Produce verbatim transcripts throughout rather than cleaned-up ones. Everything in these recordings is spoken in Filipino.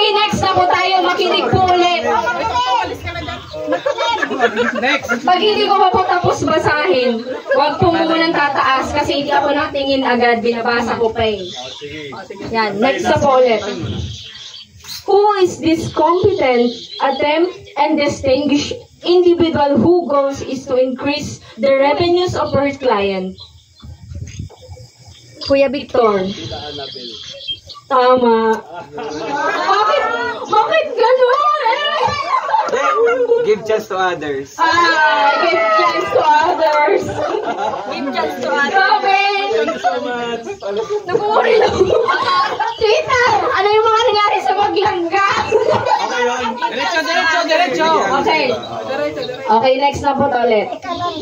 next na po tayo. Makinig po ulit. Next. Pag hindi ko pa po tapos basahin, huwag po munang tataas kasi hindi ako natingin agad. Binabasa ko pa eh. Yan, next na po ulit. Who is this competent, attempt, and distinguished individual whose goal is to increase the revenues of her client? Kuya Victor. Tama. Bakit? Bakit gano'n? Give chance to others. Ah, give chance to others. Give chance to others. Robin! Thank you so much. Nagumuri lang. Tita, ano yung mga nangyari sa maglangga? Okay yun. Diretso, diretso, diretso. Okay. Okay, next na po ulit.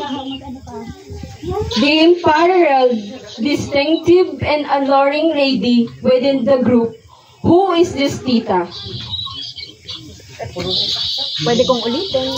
The unparalleled, distinctive, and alluring lady within the group. Who is this tita? Pwede kong ulitin.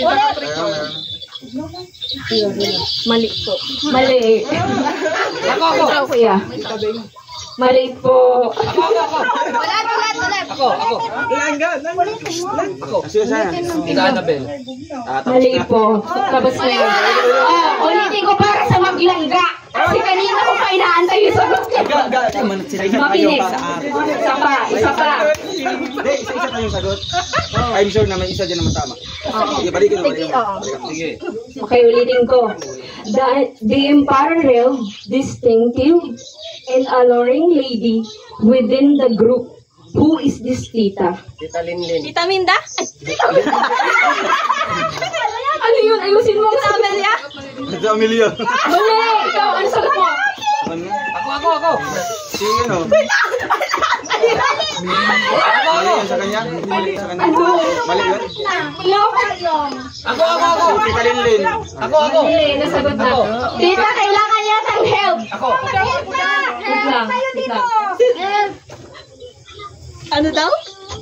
Mali po. Mali. Ako, ako. Ikaw, kuya. Mali po. Ulit, ulit, ulit. Ako, ako. Ako. Sige, sana. Tita Annabel. Mali po. Tapos na yun. Ah, ulitin ko para sa maglangga. Kasi kanina ko pa inaantay yung sagot niya. Makinig. Isa pa, isa pa. Hindi, isa-isa tayong sagot. I'm sure na may isa dyan naman tama. Sige, balikin mo. Balikin mo. Sige. Okay, ulitin ko. The, the unparalleled, distinctive, and alluring lady within the group. Who is this tita? Tita Linlin. Tita Minda? Ano yun? Ayusin mo. Tita Amelia? Tita Amelia. Mali! Ikaw, ano sagot mo? Ako, ako, ako. Si ano? Ako, ako. Mali yun sa kanya? Mali sa kanya? Ano? Mali yun? Ako, ako, ako. Si Tita Linlin. Ako, ako. Mali, nasagot na. Ako. Tita, kailangan yata ng help. Ako. Wait lang. Wait lang. Ano daw?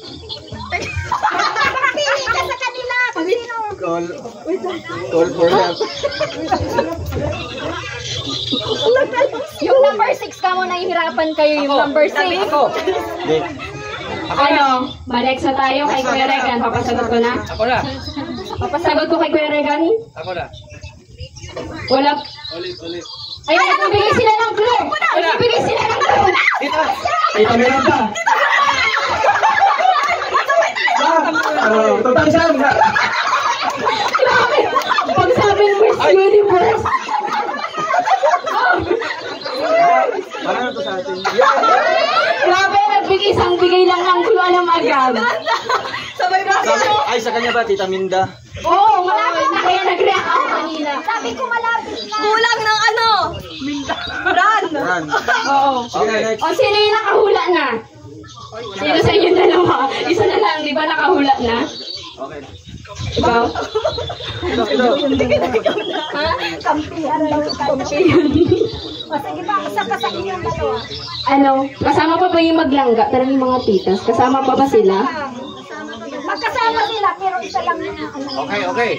Call. Call for help. Yung number six ka mo, nahihirapan kayo yung Ako. number six. Ako. Hindi. Ano? Balik sa tayo kay Kuya Regan. Papasagot ko na. Ako na. Papasagot ko kay Kuya Regan. Ako na. Wala. Ulit, ulit. Ay, nagbibigay sila ng clue. Nagbibigay sila ng clue. Tita. Tita Miranda. Total siya. Grabe. Pag sabing Miss Universe. Parang ano to sa atin? Grabe, nagbigay isang bigay lang ng clue. Alam agad. Sabay ba? Sabi- Ay, sa kanya ba, Tita Minda? Oo, malapit na kaya nag-react ako kanina. Sabi ko malapit na. Kulang ng ano? Run! Yan. Oo. Sige, next. O, sino yung nakahula na? Sino sa inyo dalawa? Isa na lang, di ba nakahula na? Okay. Ikaw? Ito, ito. Ha? Kampihan lang tayo. O sige pa, isa ka sa inyong dalawa. Ano? Kasama pa ba yung maglangga? Tarang yung mga titas. Kasama pa ba sila? Magkasama sila, pero isa lang yung ano. Okay, okay.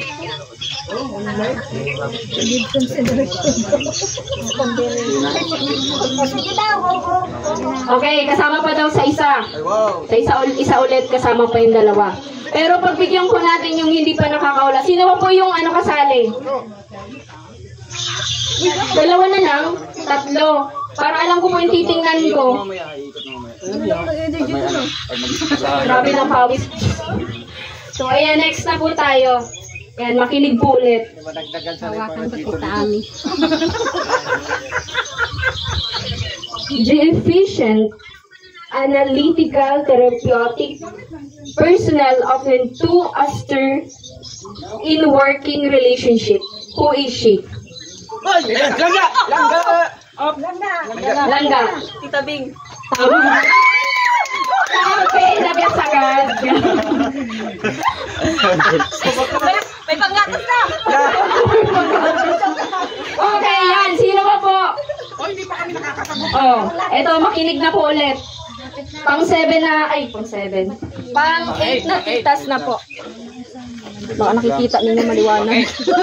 Sige daw, oo. Okay, kasama pa daw sa isa. Ay, wow. Sa isa, ul- isa ulit, kasama pa yung dalawa. Pero pagbigyan ko natin yung hindi pa nakakaula. Sino ba po yung ano kasali? Dalawa na lang? Tatlo. Para alam ko po yung titingnan ko. Mamaya, ikot mo mamaya. Grabe ng pawis. So, ayan, next na po tayo. Ayan, makinig po ulit. Hawakan ko po taami. The efficient, analytical, therapeutic personnel often too austere in working relationship. Who is she? Langga! Langga! Langga. Tita Bing. Tama. Okay, nagkasagad. May, may panggatas na! Okay, yan. Sino ba po? Oh, eto, makinig na po ulit. Pang seven na, ay, pang seven. Pang eight na titas na po. Baka nakikita ninyo maliwanag.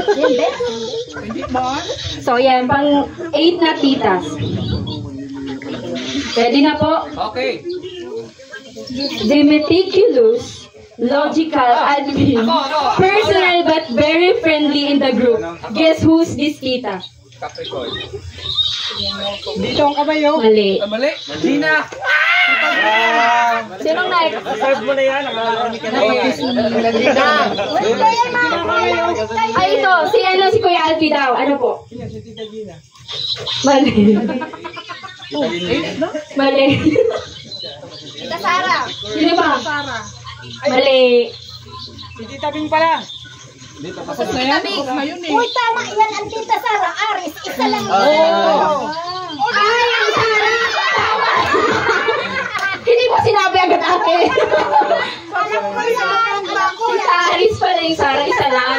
So, yan, pang eight na titas. Ready na po? Okay. the meticulous, logical, admin, personal but very friendly in the group. Guess who's this tita? Capricorn. Dito ang kamay, oh. Mali. Mali. Gina. Sinong next? Serve mo na yan. Nakakami ka na Ay, ito. Si, ano, si Kuya Alfie daw. Ano po? Mali. Mali. Tita Sara. Sino ba? Sara. Mali. Si Tita Bing pala. Tita Bing. Uy, tama yan ang Tita Sara. Aris, isa lang. Oh. Ay, ang Sara! Tama! Hindi mo sinabi agad ate. Alam ko yan. Si Aris pala yung Sara, isa lang.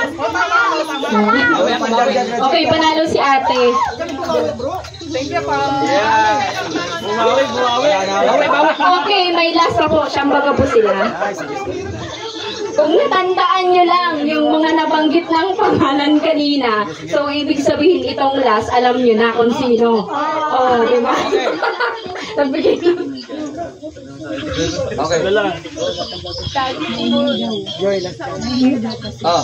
Okay, panalo si ate. Bumawi, bumawi. Okay, may last na po. Siyambaga po sila. Kung natandaan nyo lang yung mga nabanggit ng pangalan kanina, so ibig sabihin itong last, alam nyo na kung sino. Oh, di ba? Nabigay ko. Okay. Joy, last time. Oh.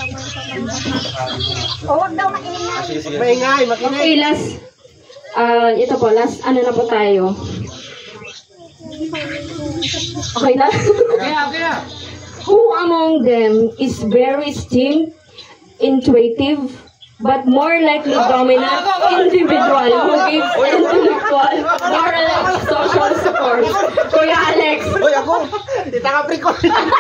O, huwag daw maingay. Maingay, maingay. Okay, last. Ah, ito po, last ano na po tayo. Okay na? Okay, okay na. Who among them is very esteemed, intuitive, but more likely dominant individual who gives intellectual, moral, and social support? Kuya Alex. Hoy, ako. Tita Capricorn.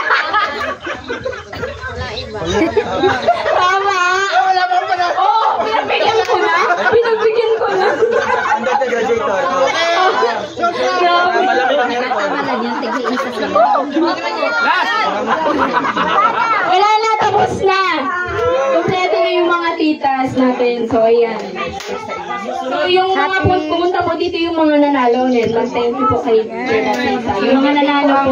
Tama! Wala pa pala. Oh, pinagbigyan ko na. Pinagbigyan ko na. Under the graduator. Grabe. Wala na, tapos na. Kompleto na yung mga titas natin. So, ayan. So, yung mga pun pumunta po dito yung mga nanalo ulit. Mag-thank you po kay Tita. Yung mga nanalo po.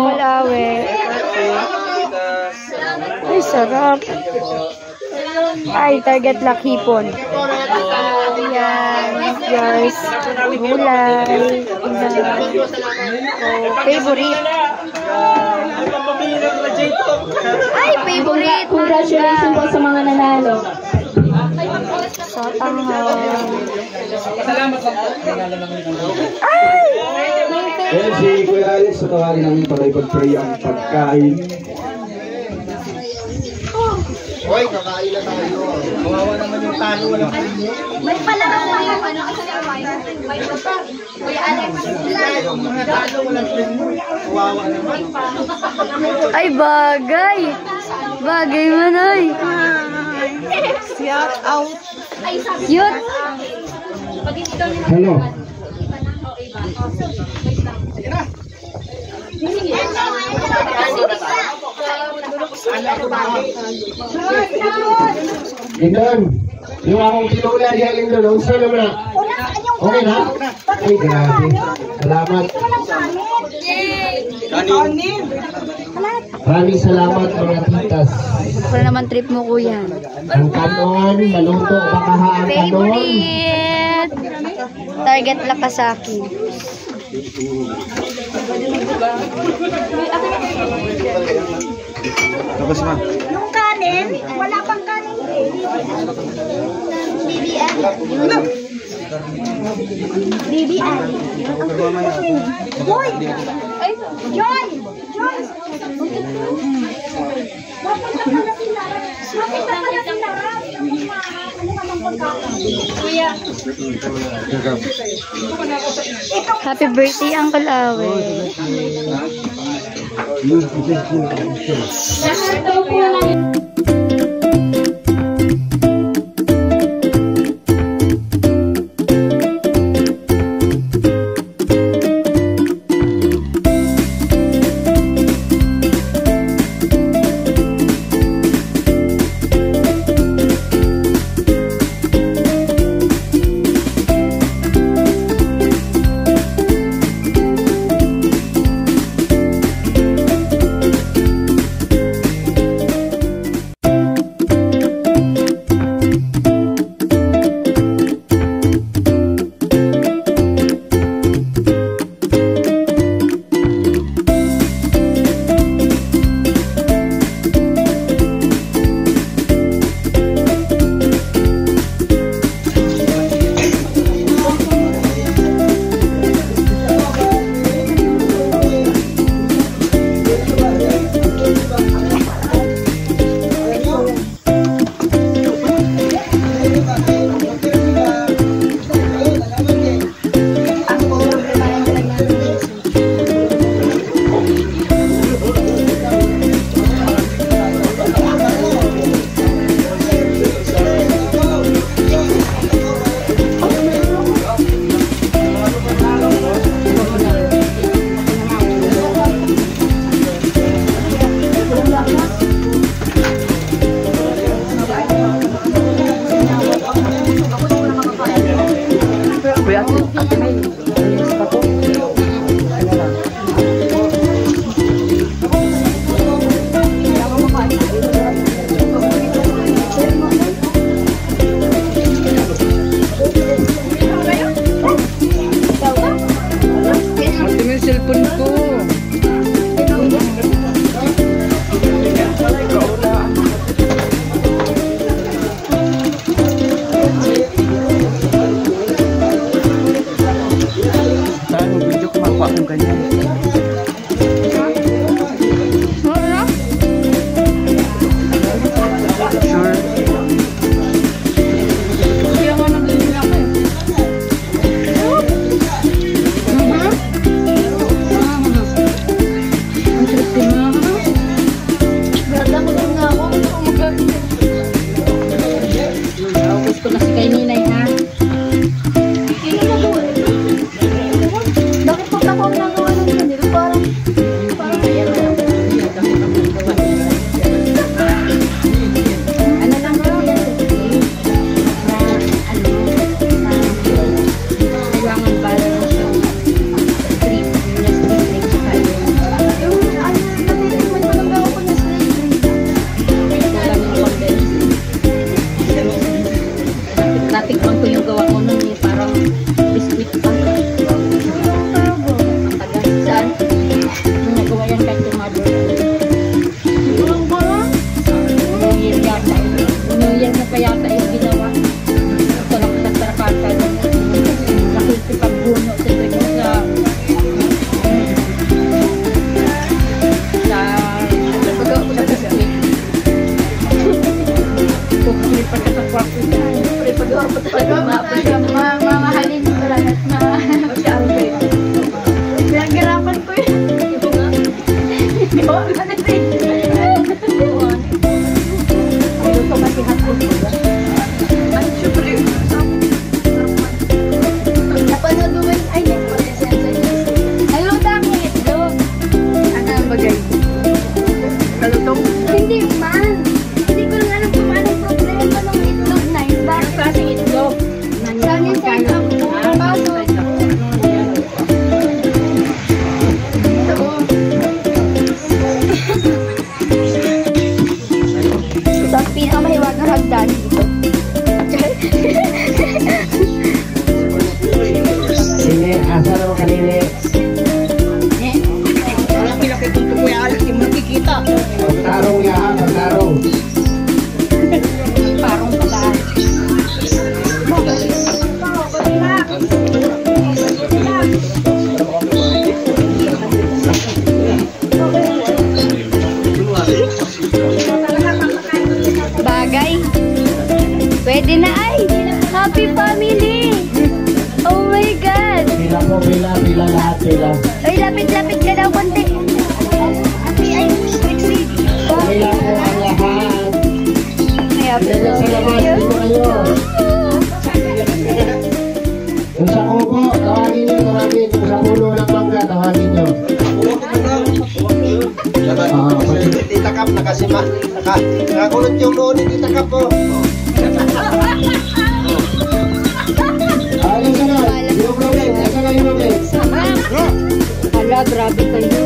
Ay, sarap. Ay, target lock hipon. Ayan, guys. Gulay. Favorite. Ay, favorite. Congratulations po sa mga nanalo. Sa tanghal. Ay! Ayan si Kuya Alex, sa tawagin namin para ipag-pray ang pagkain. Hoy, kakain na tayo. Kawawa naman yung talo. Walang pinyo. May pala ka na yung ano. May pa. Kuya Alex. Mga talo, walang pinyo. Kawawa naman. Ay, bagay. Bagay man, ay. Shout out. Cute. Hello. Lindon, yung akong sinula diyan, Lindon, ang sino mo na? Okay na? Ay, grabe. Salamat. Maraming salamat mga titas. Para naman trip mo, kuya. Ang kanon, maluto, bakaha ang kanon. Favorite. Target Lakasaki. Tapos ma. Yung kanin, wala pang kanin eh. B B I. B B I. Hoy! Joy! Joy! Mapunta pala sila. Mapunta pala sila. Ano naman pagkain? Kuya. Happy birthday, Uncle Awe. Lahat daw po ng cellphone ko. Saan mo video ko makuha kung ganyan? Wala. Sure. Kaya nga nag-iin ako eh. Ganda ko lang nga ako. Gusto na si kay Ninay ha. Bakit pag ako ang nagawa ng ganito? Parang, parang ayan na. Ano lang daw yan? Na ano, na kailangan para lang siyang trip. Yung trip sa kayo. Yung, ano, natitiman ko lang ako na slave. Alam mo condense. Natikman ko yung gawa ko nun eh. Parang biscuit pa. Ang tagal. Saan? Yung nagawa yan kahit yung mother. Walang bara. New Year yata. New Year na pa yata yung ginawa. Ito lang sa tarakata. Nakikipagbuno sa trip sa sa pagkaw ko sa biscuit. Kung lipat ka sa kwarto niya, pagkaw ko sa Talaga, ma- mamahalin ko lang at ma... Pinaghirapan ko yun. Gawa ka na rin. Luto kasi hotdog. Ay, syempre. Napanood mo ba yun? Ay, yes, po, yes, yes, yes. Hello, dami itlog. Ano ang bagay? Kalutong? Hindi man. Hindi ko lang alam kung anong problema ng itlog na yun. Bakit? Klaseng itlog. Sana sa itlog mo. Baso. Ito ang pinakamahiwag ng hagdan dito. Sini, asa naman kanini? Walang pinakitong tukoy alis, yung makikita. Pagtarong yahan, pagtarong. Parang kataan. Bagay. Pwede na ay. Happy family. Oh my God. Pila po, pila, pila lahat, pila. Uy, lapit-lapit ka daw konti. Ay, ay, sexy. Pila po ang lahat. Ay, happy Pila sa labas, family. dito kayo. Yung sa kubo, tawagin nyo, tawagin. Yung sa puno ng mangga, tawagin nyo. Ah, pati- Titakap, nakasima. Naka, nakakulot yung noon ni Titakap po. Ah, yung sunod, yung Robin, nasa na yung Robin? Hala, grabe kayo.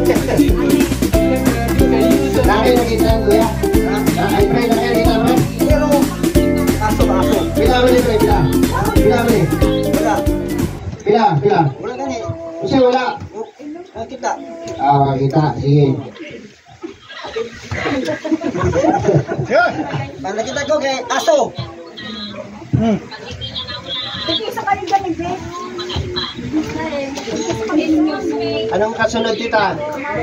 Laki nakita, kuya. Ah, ay, pre, laki nakita, pre. Pero, aso, aso. Pila mo ni, pre, pila. Pila mo ni. Wala. Pila, pila. Wala gani. Kasi wala. Nakita. Ah, kita, sige. Pag nakita ko kay aso. Sige, isa kayo dyan, Bes. Anong kasunod kita?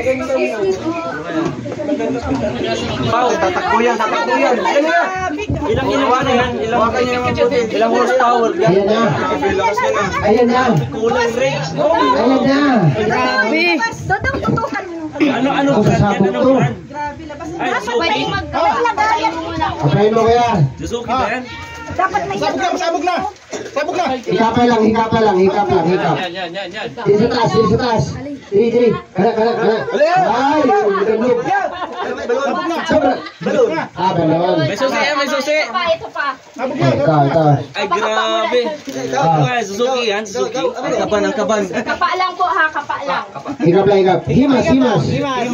Wow, tatakbo yan, tatakbo yan. Ayan na. Ilang ilang yan? Ilang ilang horsepower yan? Ayan na. Ayan na. Kulang rin. Ayan na. Grabe. Dodong tutukan mo. Ano, ano, Ang sasabog to. Dapat may maglagayan mo muna. Apayin mo kaya. Suzuki ba yan? Dapat may Sabog na, sabog na. Sabog na. Hikap lang, hikap lang, hikap lang, hikap. Yan, yan, yan, yan. Dili sa taas, dili sa taas. Dili, dili. Kana, kana, kana. Ay, ganun. Sabog na. Sabog. Balon. Ah, balon. May susi yan, may susi. Ito pa, ito pa. Sabog na. Ito, ito. Ay, grabe. Ah, Ay, Suzuki yan, Suzuki. Ang kaban, ang kaban. Kapa lang po ha, kapa lang. hikap lang, hikap. Himas, himas.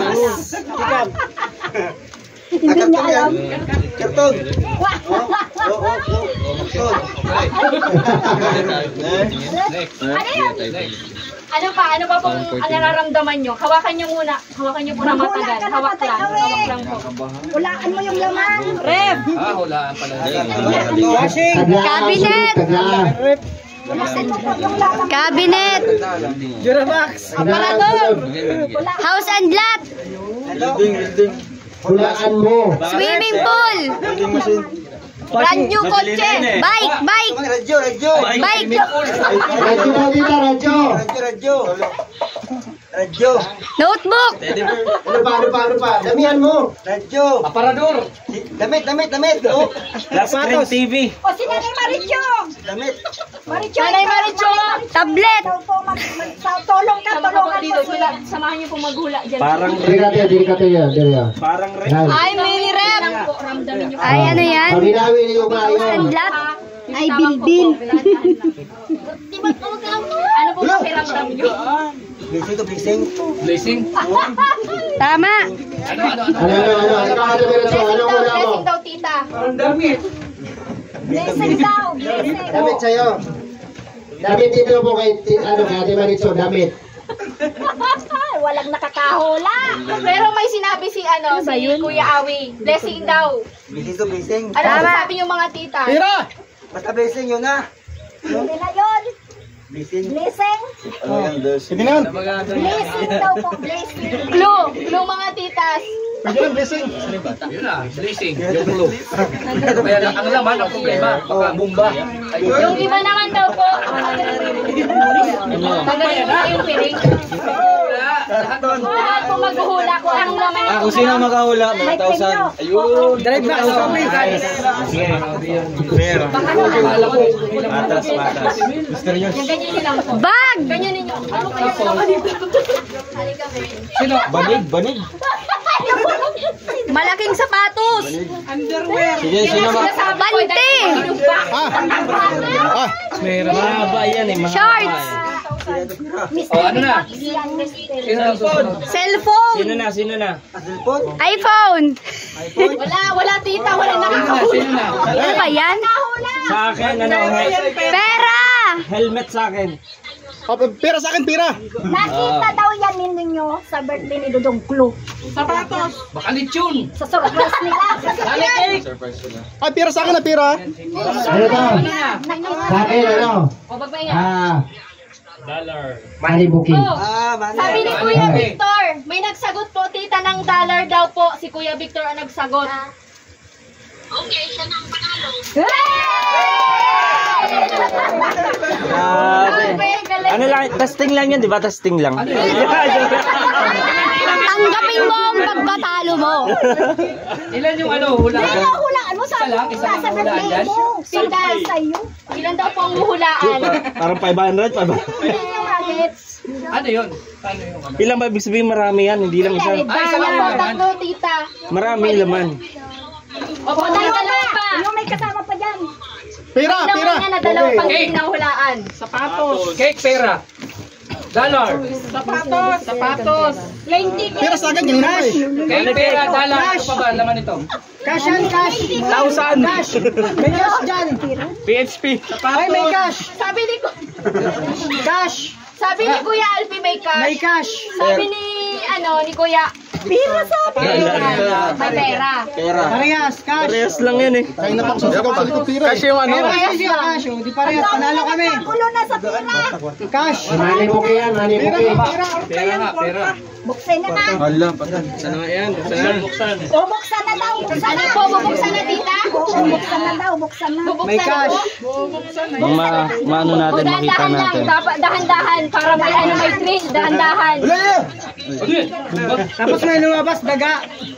Hindi niya alam. Karton. Oo, oo, oo. Karton. Ano yan? Ano pa? Ano pa pong ang nararamdaman nyo? Hawakan nyo muna. Hawakan nyo muna matagal. Hawak lang. Hawak lang po. Hulaan mo yung laman. Rep! Ah, hulaan pala. Cabinet! Cabinet! Aparador! House and lot! Hulaan mo. Swimming pool! Brand new kotse! Bike! Bike! Radyo, radyo. Bike! Radyo mo dito, radyo. Radyo, radyo. Radyo. Notebook! Ano pa, ano pa, ano pa? Damihan mo. Radyo. Aparador. Damit, damit, damit. Oh. Last screen T V. O si Nanay Maricho. Damit. Maricho. Nanay Maricho! Tablet! Ikaw po, mag, mag, sa- tulong ka, Sama tulungan po dito. mo. Sila, samahan nyo pong maghula dyan. Parang Dili ka tayo, dili ka tayo. Dili ka. parang red. Yan. Ay, mini rep! Po, ramdamin nyo. Ay, ano yan? Paminawin niyo ba House and yun? lot? Ay, Tamang po bilbil. po. Ano po pakiramdam nyo? Blessing to blessing. Blessing. Tama! Ano, ano, ano? Ano, ano, ano? Ano ka, ano, ano, Blessing ano, daw, ano, ano? blessing daw, tita. Blessing daw, blessing. Damit sa'yo. Damit dito po kay, ano, kay Ate Maritzo, damit. Walang nakakahula. Pero may sinabi si ano, si Kuya Awi. Blessing daw. Blessing to blessing. Ano sabi niyo mga tita? Basta blessing yun na. Hindi na yun. Blessing. Blessing. Ano yan, dos? Blessing daw po, blessing. Clue! Clue mga titas. Yun na, blessing. Yung clue. Kaya lang, ang laman, ang problema. Baka bumba. Yung iba naman daw po. Tagalin mo yung piring. Lahat po maghuhula ko ang naman. Ah, kung sino makahula, mga May thousand. tenyo. Ayun. Drive na. Sige. Pero. Patas, patas. Gusto niyo? Yung ganyan nyo lang po. Bag! Ganyan ninyo. Ano kaya naman dito? Halika po. Sino? Banig, banig. Malaking sapatos! Sige, sino ma... Bante! Meron. Mahaba yan eh, mahaba. Shorts! Oh, ano na? Sino na susunod? Cellphone! Sino na, sino na? Cellphone? iPhone! Wala, wala tita. Wala Sino na? nakakahula. Sino na? Ano ba yan? Sa akin, ano? Pera! Helmet sa akin. Nakita daw yan ninyo sa birthday ni Dudong Klo. Baka lechon. Sa surprise nila. Ano to? Sa akin, ano? O, magpahinga. Ah. Money booking. Oh, Ah, mali. sabi ni Kuya Victor, may nagsagot po tita ng dollar daw po. Si Kuya Victor ang nagsagot. Grabe. Ano lang, testing lang yun, di ba? Testing lang. Tanggapin mo ang pagkatalo mo! Ilan yung ano, hula? Ano hulaan mo? Sabi lang, mo isa lang sa hulaan birthday yan? mo. Sinda sa'yo. Ilan daw po ang huhulaan? Parang five hundred, five hundred. Hindi yung nuggets. Ano yun? Paano yung ano? Ilang ba? Ibig sabihin marami yan, hindi lang isa. Ay, isa Ayan lang po, naman. tatlo tita. Marami laman. Opo, dalawa pa. Yung may kasama pa dyan. Pira, pira. Na dalawa pang Okay. hulaan. Cake, pera. Dollar. Sapatos. Sapatos. Pira sa akin, ganun na Cake, pera, dollar. Ano pa ba? Laman ito. Thousand. P H P. Sabi ni Ku- Sabi ni Kuya Alfie may cash. May cash. Sabi ni ano ni Kuya Pira sa Pera. may pera. Pera. Parehas, cash. Parehas lang yan eh. Cash yung ano. Kulo na sa pira. Money booking yan, money booking. Pera nga, pera. Buksan na na. Hala, patay. Sana nga yan. Buksan. O, buksan na daw. Buksan Ano na. po, bubuksan na tita? Oo, buksan na daw. Buksan na. Bubuksan na po. Ma, maano O, natin, makita dahan-dahan lang. natin. Dapat dahan-dahan para may ano may thrill. Dahan-dahan. Ano yun? Bumba? Tapos may lumabas daga.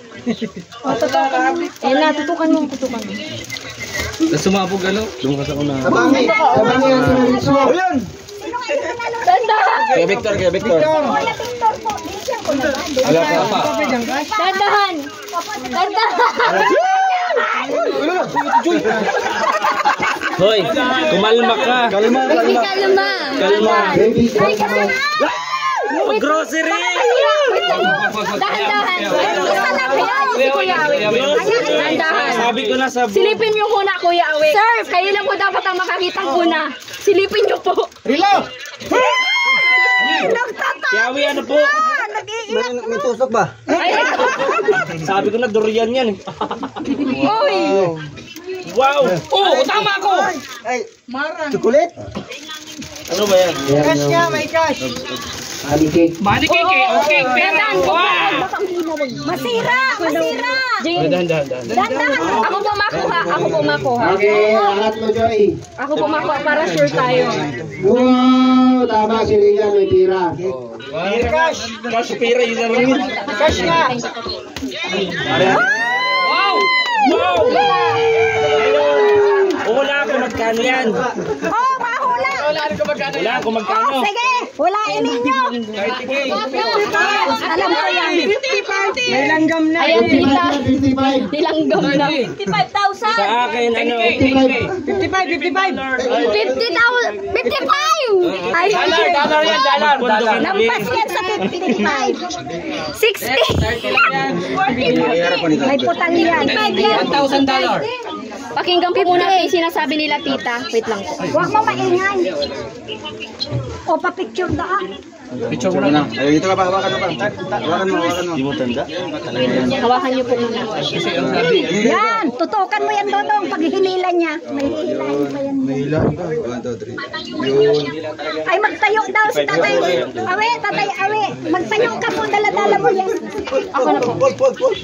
Eh na, tutukan mo, tutukan mo. Tapos sumabog ano? Doon ka sa una. Sabangi, sabangi yan sa Maritzo. Dahan-dahan. Kaya Victor, kaya Victor. Kuya Victor po. Binigyan ko na ba? Wala pa pa. Dahan-dahan. Dahan-dahan. Hoy, kumalma ka. Kalma, kalma. Kalma! Kalma. Baby, kalma. Grocery! Dahan-dahan. Bubuksan na Kuya si Kuya Awi. Dahan-dahan. Sabi ko na sa... Silipin niyo muna, Kuya Awi. Sir, kayo lang po dapat ang makakitang una. Silipin niyo po. Reload! Kiawi, ano po? Nag-iiyak. May tusok ba? Sabi ko na durian yan. Uy! Wow! Oh, tama ko! Ay, chocolate? Ano ba yan? Cash niya, may cash. Honey cake. Money cake eh. Okay, pera. Wow! Masira! Masira! Jane, Dahan, dahan, dahan. Dahan-dahan! ako po makuha. Ako po makuha. Okay, angat mo, Joy. Ako po makuha para sure tayo. Wow! Tama si Rigan, may tira. Cash! Cash, pera, yun lang yun. Cash niya. Wow! Wow! Wala ako magkano yan. Oh, mahula! Wala ako magkano. Oh, sige! Hulain ninyo! Alam ko yan. May langgam na. Ayan, tita. fifty-five. Nilanggam na. fifty-five thousand! Sa akin, ano? fifty-five, fifty-five. fifty thousand! fifty-five! Ay, Dollar, dollar yan, dollar. Dollar. lampas yan sa fifty-five! sixty! May putal yan. one thousand dollar. Pakinggan po muna yung sinasabi nila, tita. Wait lang po. Huwag mo maingay. O, pa-picture na ah. Picture mo na. Ay, ito ka pa, hawakan mo pa. Hawakan mo, hawakan mo. Di mo tanda? Hawakan niyo po muna. Kasi ang sabi. Yan! Tutukan mo yan, Dodong. Pag hinilan niya. May hilahin pa yan. Mahila ka. one, two, three. Yun. Ay, magtayo daw si tatay. Awe, tatay, awe. Magtayo ka po, dala-dala mo yan. Ako na po. Wag, wag, wag.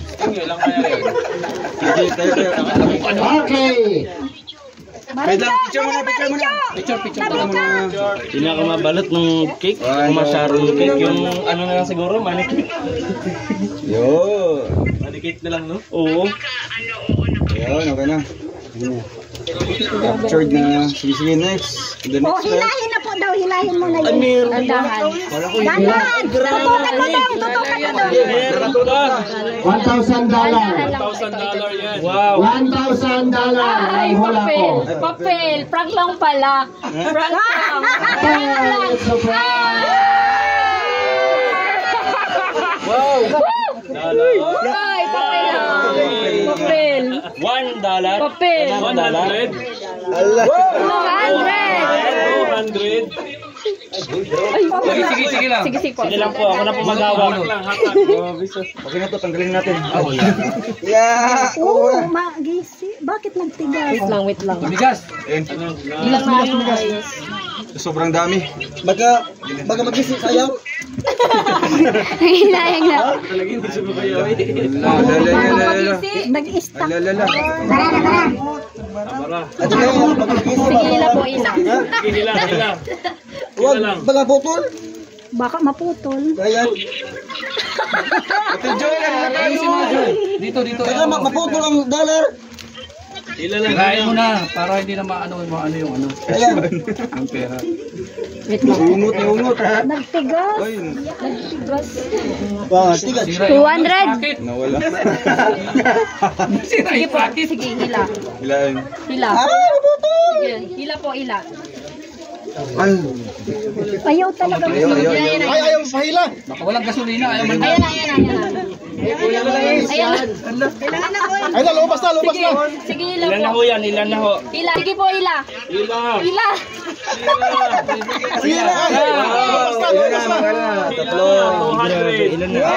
Okay. Maricho! Dali, Maricho! Picture, picture. Tabi ka! Hindi ako mabalot ng cake. Kumasaro ng cake. Yung ano na lang siguro, money cake. Yo. Money cake na lang, no? Oo. Yun, okay na. Captured na. Sige, sige, next. The O, next. hilahin na po daw. Hilahin mo na Ay, yun. meron. Dandahan. Dahan! Tutukan mo daw. Tutukan mo daw. Meron ba? one thousand dollar. Wow. one thousand dollar. Ay, Ang hula papel. ko. Papel. Prank lang pala. Prank lang. Prank lang. It's a prank. Wow. Ay, papel lang. Papel. One dollar. Papel. One dollar. Allah. two hundred. Two hundred. Sige, sige, sige lang. Sige, sige po. Sige lang po, ako na po mag-awak. Okay na to, tanggalin natin. Yeah. Oo, magisi. Bakit nagtigas? Wait lang, wait lang. Bigas. Ilang na yung ayos. Sobrang dami. Baga, baga mag-isip sayaw. Hinayang na. Nag-istak. Lalala. Sige, ila po, ila. Sige lang, sige lang. Huwag, baga putol. Baka maputol. Ayan. Ate Joy, Ayusin mo na, Joy. Dito, dito. baga maputol ang dollar. Tirahin mo na para hindi na maano mo ano yung ano. Ayan. Ang pera. Wait lang. Ungot, ungot. Nagtigas. Wow, tigas. two hundred. Bakit? Nawala. Sira Sige yung po, packet. sige, hila. Ilan? Hila. Sige, hila po, hila. Ay. Ayaw talaga. Ayaw, ayaw, ayaw. Ay, ayaw, pahila. Baka walang gasolina. Ayaw man. Ayan na, ayan na, ayan na. Ayan na. Ay, na, lumabas na, lumabas Sige, na. sige, hila Ilan na po. ho yan, ilan na ho. Hila, sige po, hila. Hila. Hila. Hila. Lumabas na, lumabas na. Tatlo. Ilan na?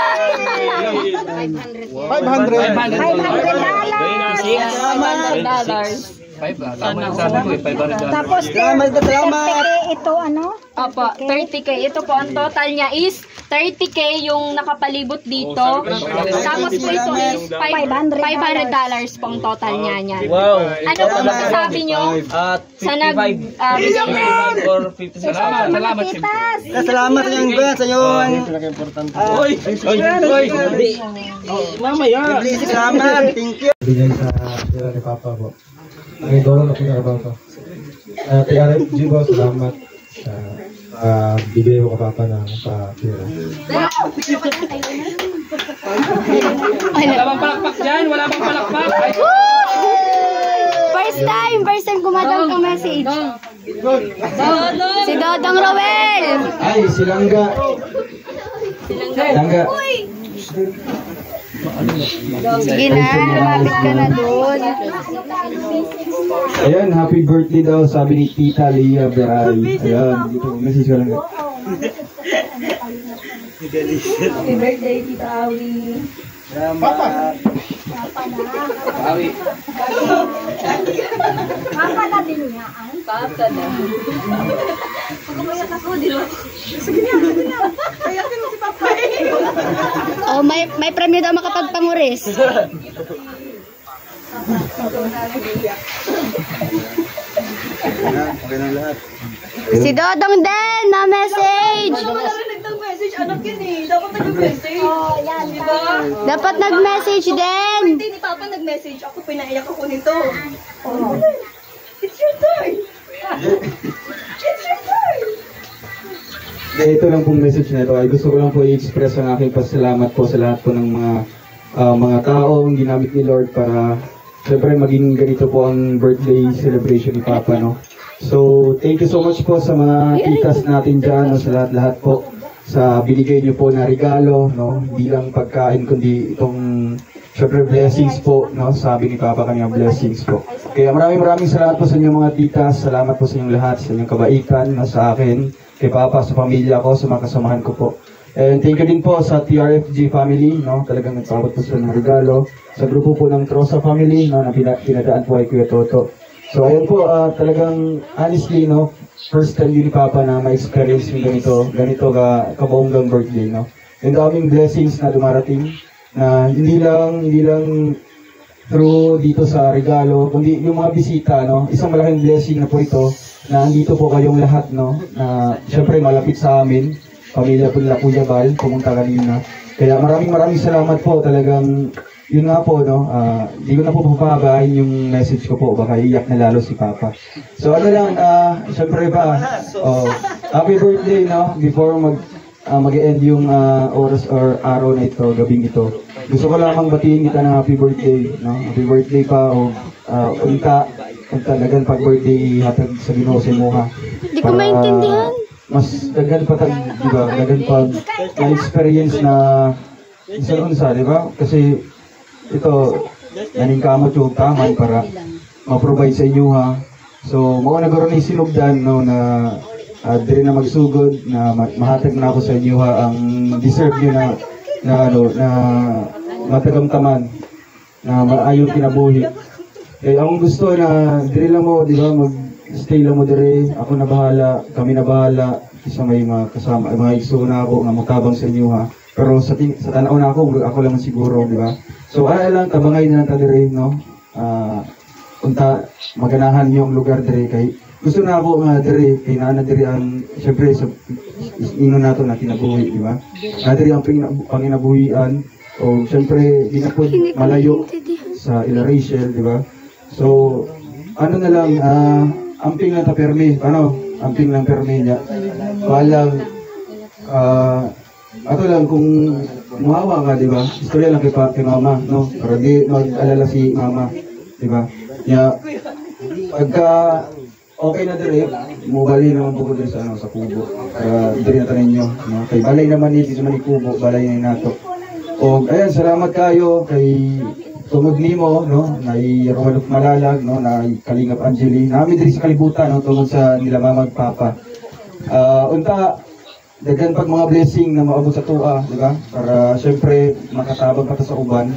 five hundred. five hundred. five hundred dollars. five hundred dollars. Five ah. Tama yung sabi ko eh. five hundred dollars. Tapos, Salamat, salamat. ito ano? Opo, thirty K. Ito po, ang total niya is thirty K yung nakapalibot dito. Tapos po ito is five hundred dollars po ang total niya niyan. Wow. Ano po masasabi nyo At sa nag... Um, fifty-five or fifty. Salamat, salamat. Titas. Salamat sa inyong ba sa inyong. Oy, oy, oy. Mamaya. Salamat. Thank you. Bigay sa pera ni Papa po. Ang idolo na pinakabaw ko. Uh, kay R F G po, salamat sa uh, bigay ko ka Papa ng pa-pera. Wala bang palakpak dyan? Wala bang palakpak? Ay, First time, first time kumadang ka message. Si Dodong Roel. Ay, silangga. Silangga. Sige na, lumapit ka na doon. Ayan, happy birthday daw sabi ni Tita Leah Beray. Ayan, dito, message ko lang. Happy birthday, Tita Awi. Papa. Papa na. Awi. Papa na din niya. Papa na. Pagkamayak ako, di ba? Kayakin mo si Papa eh. Oh, may may premyo daw makapagpanguris. Okay na lahat. Si Dodong din, na message. Nag-message, anak yun eh. Dapat nag-message. Oh, yan. Diba? Dapat nag-message din. Hindi ni Papa nag-message. Ako, pinaiyak ako nito. Oh. It's your turn. It's your turn. Eh, ito lang pong message na ito ay gusto ko lang po i-express ang aking pasalamat po sa lahat po ng mga uh, mga taong ginamit ni Lord para syempre maging ganito po ang birthday celebration ni Papa, no? So, thank you so much po sa mga titas natin dyan, no? Sa lahat-lahat po sa binigay niyo po na regalo, no? Hindi lang pagkain kundi itong syempre blessings po, no? Sabi ni Papa kanina, blessings po. Kaya maraming maraming salamat po sa inyong mga titas, salamat po sa inyong lahat, sa inyong kabaitan, no? Sa akin, kay Papa, sa pamilya ko, sa mga kasamahan ko po. And thank you din po sa T R F G family, no? Talagang nagpapot po sila ng regalo. Sa grupo po ng Trosa family, no? Na pina pinadaan po kay Kuya Toto. So ayun po, uh, talagang honestly, no? First time yun ni Papa na ma-experience yung ganito, ganito ka kabonggang birthday, no? And daming blessings na dumarating, na hindi lang, hindi lang through dito sa regalo, kundi yung mga bisita, no? Isang malaking blessing na po ito, na andito po kayong lahat, no? Na syempre malapit sa amin, pamilya po nila Kuya Bal, pumunta kanina. Kaya maraming maraming salamat po, talagang yun nga po, no? Uh, di ko na po papabahin yung message ko po, baka iyak na lalo si Papa. So ano lang, uh, syempre pa, oh, happy birthday, no? Before mag uh, mag-end yung uh, oras or araw na ito, gabing ito. Gusto ko lamang batiin kita ng happy birthday, no? Happy birthday pa, o uh, unta, unta, dagan pag birthday hatag sa Ginoo sa imo ha. Hindi ko maintindihan. Mas dagan pa tag, di ba? Dagan pag na-experience na isa-unsa, di ba? Kasi ito, naning kamot yung taman para ma-provide sa inyo ha. So, mao na garo ni sinugdan, no, na uh, diri na magsugod, na ma mahatag na ako sa inyo ha, ang deserve nyo na na ano, na matagamtaman, na maayong kinabuhi. Eh, ang gusto na diri lang mo, di ba, mag-stay lang mo diri, ako na bahala, kami na bahala, isa may mga kasama, mga igso na ako, nga magtabang sa inyo ha. Pero sa, sa tanaw na ako, ako lang siguro, di ba? So, ano lang, tabangay na lang ta diri, no? Ah, uh, unta, maganahan yung lugar diri, kay gusto na ako nga diri, kay naana diri ang, syempre, sa ino nato na kinabuhi, di ba? Na diri ang panginabuhian, o syempre, di na po malayo sa Ila Rachel, di ba? So, ano na lang, ah, uh, amping lang ta permi, ano, amping lang permi niya. Walang, ah, uh, ato lang kung mawa ka, di ba? Istorya lang kay, pa, kay mama, no? Para di mag-alala si mama, di ba? Ya, pagka okay na dire, mubali naman po dire sa ano, sa kubo. Para dire na tanin nyo, no? Kay balay naman ni di naman ni kubo, balay na nato. O ayan, salamat kayo kay tungod nimo, no? Nay Romanov Malalag, no? Nay Kalingap Angeli. Nami diri sa kalibutan, no? Tungod sa nila mamag papa. Ah, uh, unta daghan pag mga blessing na maabot sa tuwa, di ba? Para syempre makatabang pa ta sa uban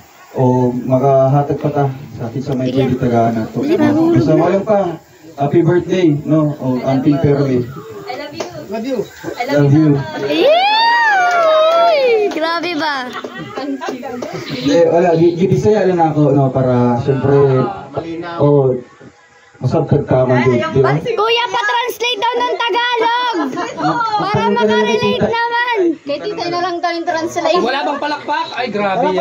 o makahatag pa ta sa atin sa may pwede tagaan nato. Basta mo lang pa, happy birthday, no? O amping permi. I love you. Love you. I Love you. Yay! Grabe ba? Eh, wala, gibisaya lang ako, no? Para syempre, oh, masabtag taman din, di ba? Kuya, pa-translate daw ng Tagalog! Para makarelate naman! Kay tita na lang daw yung translate. Wala bang palakpak? Ay, grabe yan.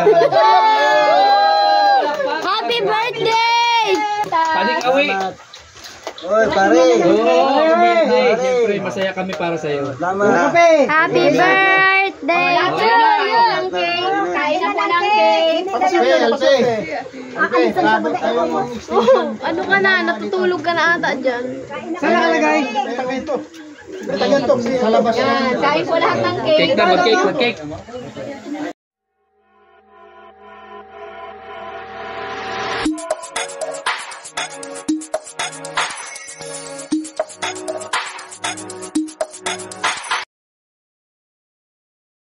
Happy birthday! Paling awi. Oy, pare. Oh, happy birthday. Siyempre, masaya kami para sa iyo. Salamat. Happy birthday to you! Kain na po ng cake. Ano ka na? Natutulog ka na ata dyan. Saan nakalagay? Tagantok. Tagantok sa labas. Yan, kain po lahat ng cake. Cake na, mag-cake, mag-cake.